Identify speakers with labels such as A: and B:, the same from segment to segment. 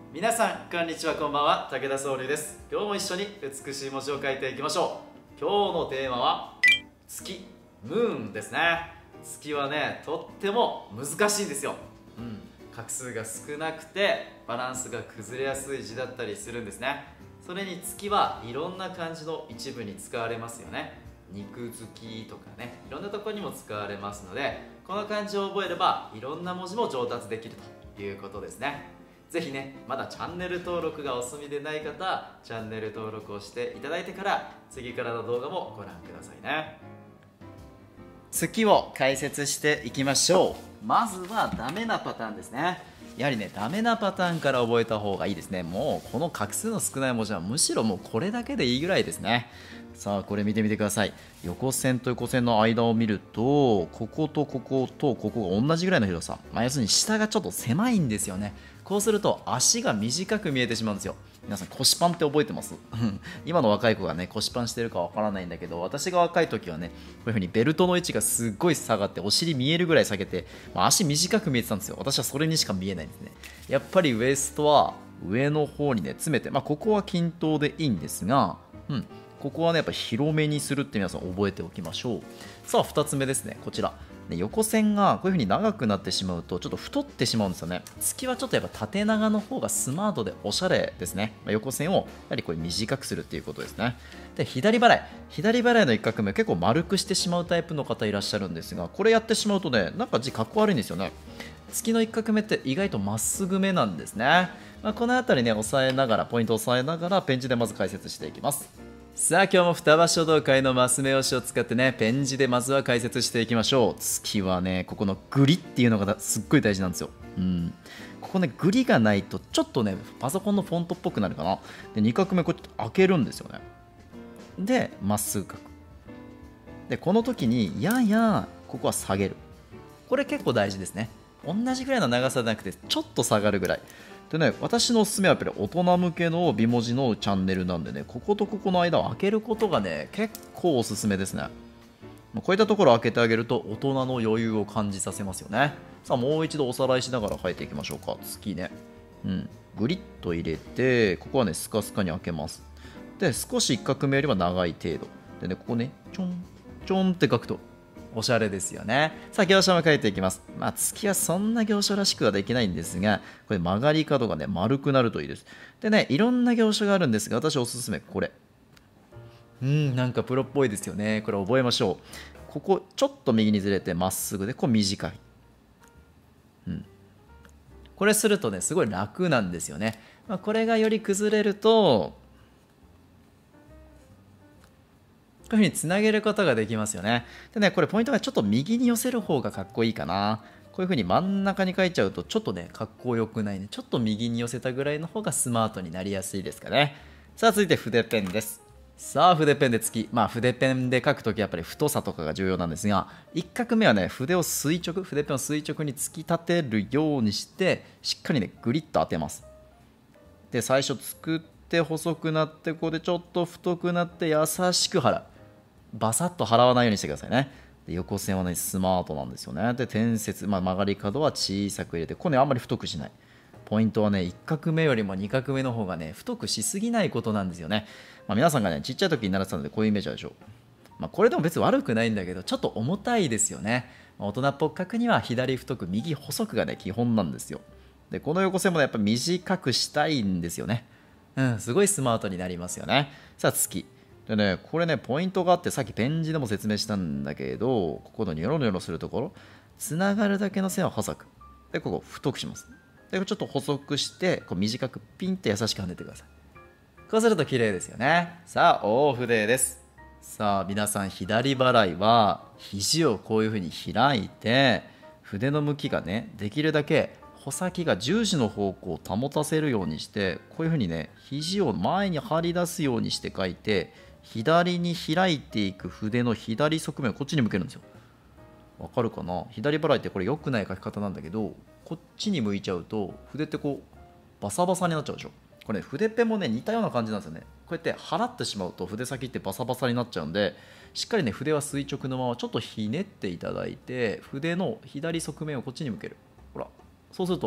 A: 皆さんこんにちは、こんばんは。武田総理です。今日も一緒に美しい文字を書いていきましょう。今日のテーマは月、ムーンですね。月はね、とっても難しいんですよ。画数が少なくてバランスが崩れやすい字だったりするんですね。それに月はいろんな漢字の一部に使われますよね。肉付きとかね、いろんなところにも使われますので、この漢字を覚えればいろんな文字も上達できるということですね。ぜひね、まだチャンネル登録がお済みでない方、チャンネル登録をしていただいてから次からの動画もご覧くださいね。月を解説していきましょう。まずはダメなパターンですね。やはりね、ダメなパターンから覚えた方がいいですね。もうこの画数の少ない文字はむしろもうこれだけでいいぐらいですね。さあこれ見てみてください。横線と横線の間を見ると、こことこことここが同じぐらいの広さ、要するに下がちょっと狭いんですよね。こうすると足が短く見えてしまうんですよ。皆さん腰パンって覚えてます？今の若い子がね腰パンしてるかわからないんだけど、私が若い時はねこういう風にベルトの位置がすっごい下がってお尻見えるぐらい下げて、足短く見えてたんですよ。私はそれにしか見えないんですね。やっぱりウエストは上の方にね詰めて、ここは均等でいいんですが、ここはねやっぱ広めにするって皆さん覚えておきましょう。さあ2つ目ですね、こちら。横線がこういう風に長くなってしまうとちょっと太ってしまうんですよね。月はちょっとやっぱ縦長の方がスマートでおしゃれですね。横線をやはりこれ短くするっていうことですね。で左払いの一画目結構丸くしてしまうタイプの方いらっしゃるんですが、これやってしまうとねなんか字かっこ悪いんですよね。月の一画目って意外とまっすぐ目なんですね。この辺りね押さえながらポイントを押さえながらペン字でまず解説していきます。さあ今日も双葉書道会のマス目押しを使ってねペン字でまずは解説していきましょう。月はねここのグリっていうのがすっごい大事なんですよ。ここねグリがないとちょっとねパソコンのフォントっぽくなるかな。で2画目こうやって開けるんですよね。でまっすぐ書く。でこの時にややここは下げる。これ結構大事ですね。同じぐらいの長さじゃなくてちょっと下がるぐらいでね、私のおすすめはやっぱり大人向けの美文字のチャンネルなんでね、こことここの間を開けることがね結構おすすめですね。こういったところを開けてあげると大人の余裕を感じさせますよね。さあもう一度おさらいしながら書いていきましょうか。月ね、グリッと入れて、ここはねスカスカに開けます。で少し一画目よりは長い程度でね、ここねちょんちょんって書くとおしゃれですよね。さあ行書も書いていきます。月はそんな行書らしくはできないんですが、これ曲がり角がね丸くなるといいです。でね、いろんな行書があるんですが、私おすすめこれ。なんかプロっぽいですよね。これ覚えましょう。ここちょっと右にずれてまっすぐで、こう短い。これするとねすごい楽なんですよね。これがより崩れるとこういう風につなげることができますよね。でね、これポイントがちょっと右に寄せる方がかっこいいかな。こういう風に真ん中に書いちゃうとちょっとね、かっこよくないね。ちょっと右に寄せたぐらいの方がスマートになりやすいですかね。さあ続いて筆ペンです。さあ筆ペンで月。筆ペンで書くときやっぱり太さとかが重要なんですが、1画目はね、筆ペンを垂直に突き立てるようにして、しっかりね、グリッと当てます。で、最初作って細くなって、ここでちょっと太くなって優しく払う。バサッと払わないようにしてくださいね。で横線はねスマートなんですよね。で点節、曲がり角は小さく入れて、ここねあんまり太くしない。ポイントはね1画目よりも2画目の方がね太くしすぎないことなんですよね。皆さんがねちっちゃい時に習ってたのでこういうイメージあるでしょう。これでも別に悪くないんだけどちょっと重たいですよね。大人っぽく書くには左太く右細くがね基本なんですよ。でこの横線もねやっぱ短くしたいんですよね。すごいスマートになりますよね。さあ月でね、これねポイントがあって、さっきペン字でも説明したんだけど、ここのニョロニョロするところつながるだけの線を細く、でここ太くします。でちょっと細くしてこう短くピンって優しく跳ねてください。こうすると綺麗ですよね。さあ大筆です。さあ皆さん左払いは肘をこういう風に開いて、筆の向きがねできるだけ穂先が十字の方向を保たせるようにして、こういう風にね肘を前に張り出すようにして書いて、左に開いていく筆の左側面をこっちに向けるんですよ。わかるかな。左払いってこれ良くない書き方なんだけど、こっちに向いちゃうと筆ってこうバサバサになっちゃうでしょ。これね筆ペンもね似たような感じなんですよね。こうやって払ってしまうと筆先ってバサバサになっちゃうんで、しっかりね筆は垂直のままちょっとひねっていただいて、筆の左側面をこっちに向ける。ほらそうすると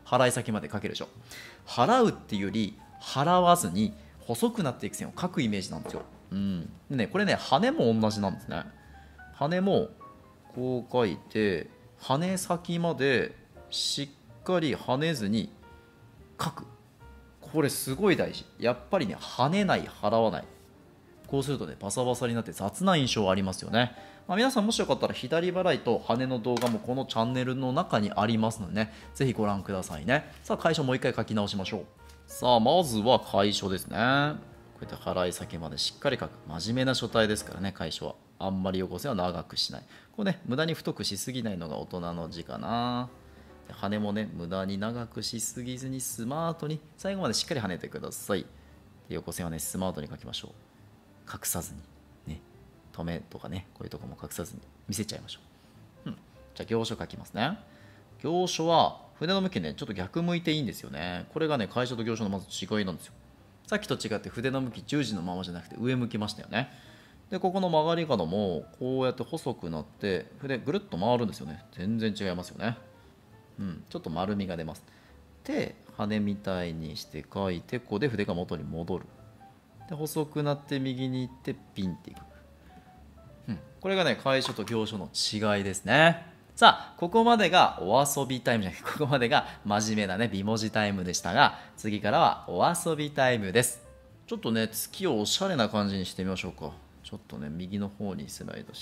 B: 払い先まで描けるでしょ。払うっていうより払わずに細くなっていく線を描くイメージなんですよ。でね、これね、羽も同じなんですね。羽もこう描いて、羽先までしっかり跳ねずに描く。これすごい大事。やっぱりね、跳ねない、払わない。こうするとね、バサバサになって雑な印象ありますよね。皆さんもしよかったら左払いと羽の動画もこのチャンネルの中にありますのでね、ぜひご覧くださいね。さあ、楷書もう一回書き直しましょう。さあ、まずは楷書ですね。こうやって払い先までしっかり書く。真面目な書体ですからね、楷書は。あんまり横線は長くしない。これね、無駄に太くしすぎないのが大人の字かな。羽もね、無駄に長くしすぎずにスマートに最後までしっかり跳ねてください。横線はね、スマートに書きましょう。隠さずに。ね、止めとかね、こういうとこも隠さずに見せちゃいましょう。じゃあ行書書きますね。行書は筆の向きね、ちょっと逆向いていいんですよね。これがね、楷書と行書のまず違いなんですよ。さっきと違って筆の向き十字のままじゃなくて上向きましたよね。で、ここの曲がり角もこうやって細くなって筆ぐるっと回るんですよね。全然違いますよね。ちょっと丸みが出ます。で、羽みたいにして書いて、ここで筆が元に戻る。で、細くなって右に行ってピンっていく。これがね、楷書と行書の違いですね。さあ、ここまでがお遊びタイムじゃなくて、ここまでが真面目なね、美文字タイムでしたが、次からはお遊びタイムです。ちょっとね、月をおしゃれな感じにしてみましょうか。ちょっとね、右の方にスライドして。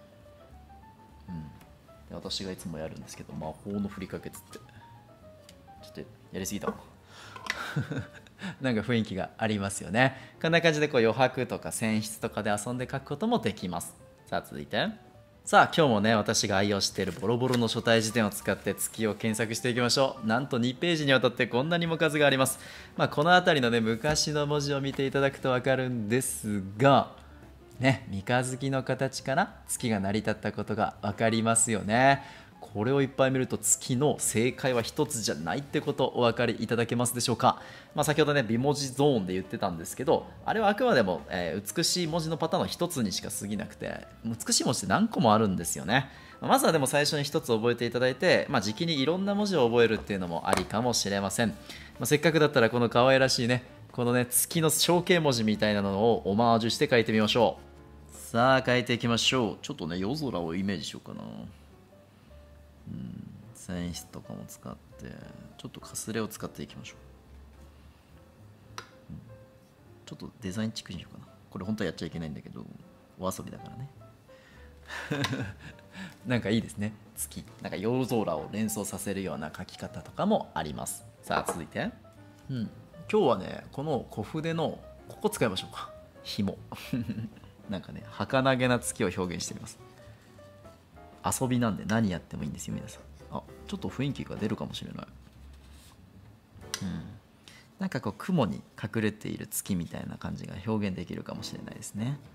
B: で、私がいつもやるんですけど、魔法のふりかけつって。ちょっとやりすぎたわ。なんか雰囲気がありますよね。こんな感じでこう余白とか線筆とかで遊んで描くこともできます。さあ続いて、さあ今日もね、私が愛用しているボロボロの書体辞典を使って月を検索していきましょう。なんと2ページにわたってこんなにも数があります。この辺りのね、昔の文字を見ていただくと分かるんですがね、三日月の形から月が成り立ったことが分かりますよね。これをいっぱい見ると月の正解は一つじゃないってことお分かりいただけますでしょうか。先ほどね、美文字ゾーンで言ってたんですけど、あれはあくまでも、美しい文字のパターンの一つにしか過ぎなくて、美しい文字って何個もあるんですよね。まずはでも最初に一つ覚えていただいて、時期にいろんな文字を覚えるっていうのもありかもしれません。せっかくだったらこの可愛らしいね、このね、月の象形文字みたいなのをオマージュして書いてみましょう。さあ書いていきましょう。ちょっとね、夜空をイメージしようかな。線筆とかも使ってちょっとかすれを使っていきましょう。ちょっとデザインチックにしようかな。これ本当はやっちゃいけないんだけどお遊びだからね。なんかいいですね。月なんか夜空を連想させるような描き方とかもあります。さあ続いて、今日はね、この小筆のここ使いましょうか。紐なんかね、儚げな月を表現してみます。遊びなんで何やってもいいんですよ皆さん。ちょっと雰囲気が出るかもしれない。なんかこう雲に隠れている月みたいな感じが表現できるかもしれないですね。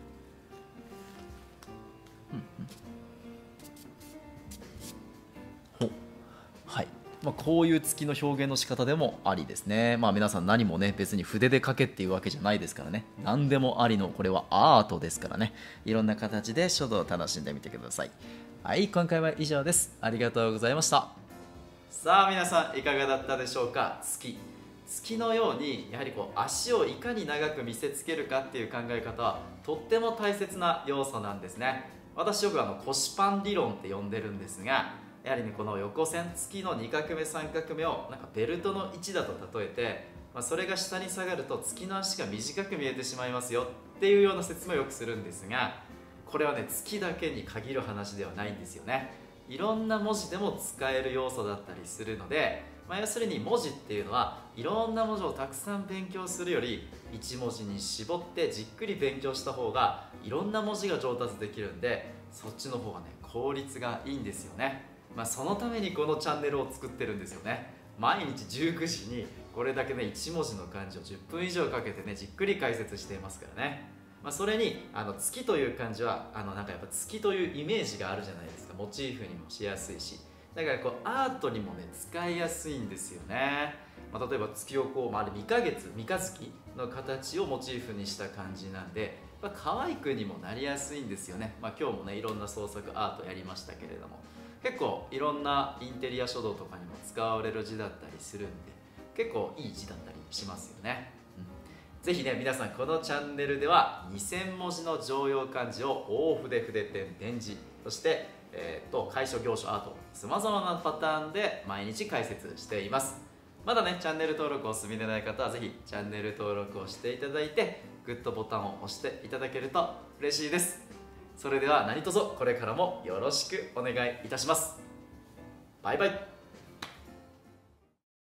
B: はい、こういう月の表現の仕方でもありですね。皆さん何もね、別に筆で描けっていうわけじゃないですからね。何でもありのこれはアートですからね。いろんな形で書道を楽しんでみてください。はい、今回は以上です。ありがとうございました。
A: さあ皆さんいかがだったでしょうか。月のようにやはりこう足をいかに長く見せつけるかっていう考え方はとっても大切な要素なんですね。私よく腰パン理論って呼んでるんですが、やはりね、この横線月の2画目3画目をなんかベルトの位置だと例えて、それが下に下がると月の足が短く見えてしまいますよっていうような説明をよくするんですが、これはね、月だけに限る話ではないんですよね。いろんな文字でも使える要素だったりするので、要するに文字っていうのはいろんな文字をたくさん勉強するより1文字に絞ってじっくり勉強した方がいろんな文字が上達できるんで、そっちの方がね、効率がいいんですよね。そのためにこのチャンネルを作ってるんですよね。毎日19時にこれだけね、1文字の漢字を10分以上かけてね、じっくり解説していますからね。それに月という漢字はなんかやっぱ月というイメージがあるじゃないですか。モチーフにもしやすいし、だからこうアートにもね、使いやすいんですよね。例えば月をこう、三日月の形をモチーフにした感じなんで、可愛くにもなりやすいんですよね。今日もね、いろんな創作アートやりましたけれども、 結構いろんなインテリア書道とかにも使われる字だったりするんで、結構いい字だったりしますよね。ぜひね、皆さんこのチャンネルでは2000文字の常用漢字を大筆筆点点字、そして楷書行書アート、さまざまなパターンで毎日解説しています。まだねチャンネル登録をお済みでない方はぜひチャンネル登録をしていただいて、グッドボタンを押していただけると嬉しいです。それでは何卒これからもよろしくお願いいたします。バイバイ。